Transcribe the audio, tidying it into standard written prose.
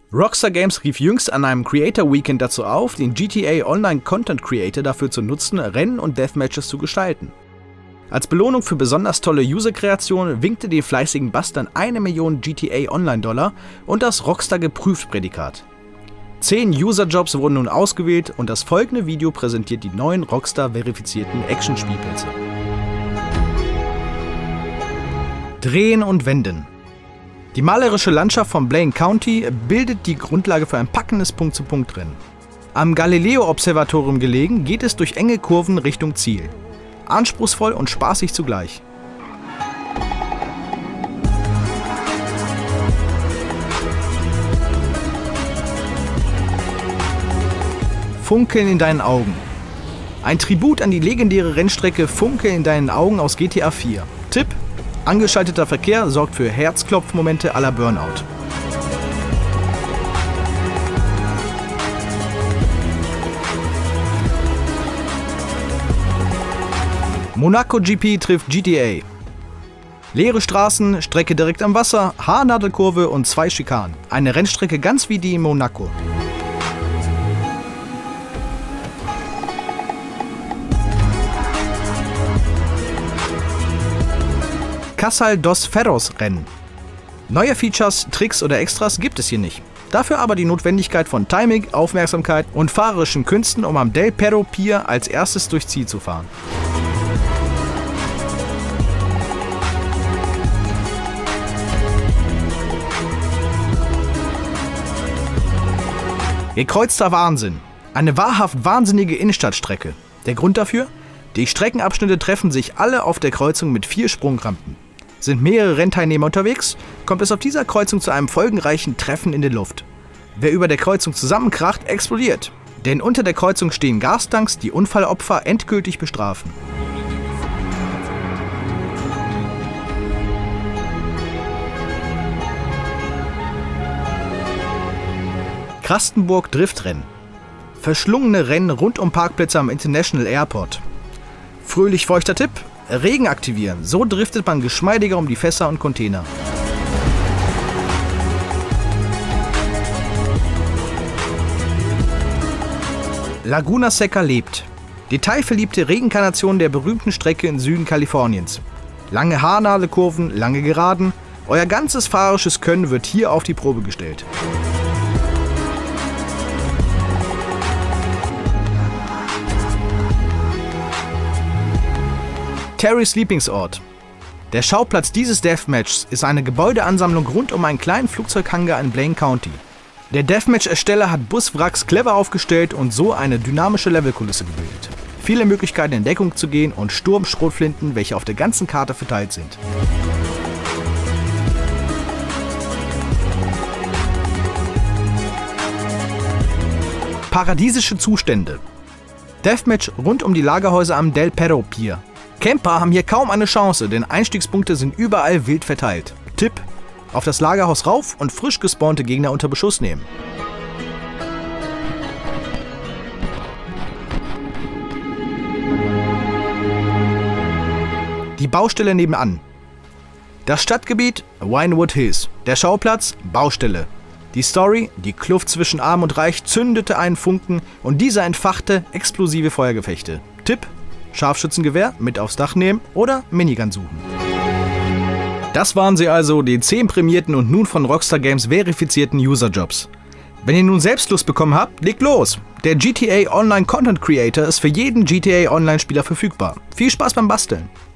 Rockstar Games rief jüngst an einem Creator Weekend dazu auf, den GTA Online Content Creator dafür zu nutzen, Rennen und Deathmatches zu gestalten. Als Belohnung für besonders tolle User-Kreationen winkte den fleißigen Bastern 1 Million GTA Online-Dollar und das Rockstar-geprüft-Prädikat. 10 User-Jobs wurden nun ausgewählt und das folgende Video präsentiert die neuen Rockstar-verifizierten Action-Spielplätze. Drehen und Wenden. Die malerische Landschaft von Blaine County bildet die Grundlage für ein packendes Punkt-zu-Punkt-Rennen. Am Galileo-Observatorium gelegen, geht es durch enge Kurven Richtung Ziel. Anspruchsvoll und spaßig zugleich. Funkeln in deinen Augen. Ein Tribut an die legendäre Rennstrecke Funkeln in deinen Augen aus GTA 4. Tipp: Angeschalteter Verkehr sorgt für Herzklopfmomente à la Burnout. Monaco GP trifft GTA. Leere Straßen, Strecke direkt am Wasser, Haarnadelkurve und 2 Schikanen. Eine Rennstrecke ganz wie die in Monaco. Casal dos Ferros Rennen. Neue Features, Tricks oder Extras gibt es hier nicht. Dafür aber die Notwendigkeit von Timing, Aufmerksamkeit und fahrerischen Künsten, um am Del Perro Pier als erstes durchs Ziel zu fahren. Gekreuzter Wahnsinn. Eine wahrhaft wahnsinnige Innenstadtstrecke. Der Grund dafür? Die Streckenabschnitte treffen sich alle auf der Kreuzung mit 4 Sprungrampen. Sind mehrere Rennteilnehmer unterwegs, kommt es auf dieser Kreuzung zu einem folgenreichen Treffen in der Luft. Wer über der Kreuzung zusammenkracht, explodiert. Denn unter der Kreuzung stehen Gastanks, die Unfallopfer endgültig bestrafen. Krastenburg Driftrennen. Verschlungene Rennen rund um Parkplätze am International Airport. Fröhlich feuchter Tipp: Regen aktivieren, so driftet man geschmeidiger um die Fässer und Container. Laguna Seca lebt. Detailverliebte Reinkarnation der berühmten Strecke im Süden Kaliforniens. Lange Haarnadelkurven, lange Geraden, euer ganzes fahrerisches Können wird hier auf die Probe gestellt. Terrys Lieblingsort. Der Schauplatz dieses Deathmatchs ist eine Gebäudeansammlung rund um einen kleinen Flugzeughangar in Blaine County. Der Deathmatch-Ersteller hat Buswracks clever aufgestellt und so eine dynamische Levelkulisse gebildet. Viele Möglichkeiten in Deckung zu gehen und Sturmschrotflinten, welche auf der ganzen Karte verteilt sind. Paradiesische Zustände. Deathmatch rund um die Lagerhäuser am Del Perro Pier. Camper haben hier kaum eine Chance, denn Einstiegspunkte sind überall wild verteilt. Tipp: Auf das Lagerhaus rauf und frisch gespawnte Gegner unter Beschuss nehmen. Die Baustelle nebenan. Das Stadtgebiet: Vinewood Hills. Der Schauplatz: Baustelle. Die Story: Die Kluft zwischen Arm und Reich zündete einen Funken und dieser entfachte explosive Feuergefechte. Tipp: Scharfschützengewehr mit aufs Dach nehmen oder Minigun suchen. Das waren sie also, die 10 prämierten und nun von Rockstar Games verifizierten User-Jobs. Wenn ihr nun selbst Lust bekommen habt, legt los! Der GTA Online Content Creator ist für jeden GTA Online Spieler verfügbar. Viel Spaß beim Basteln!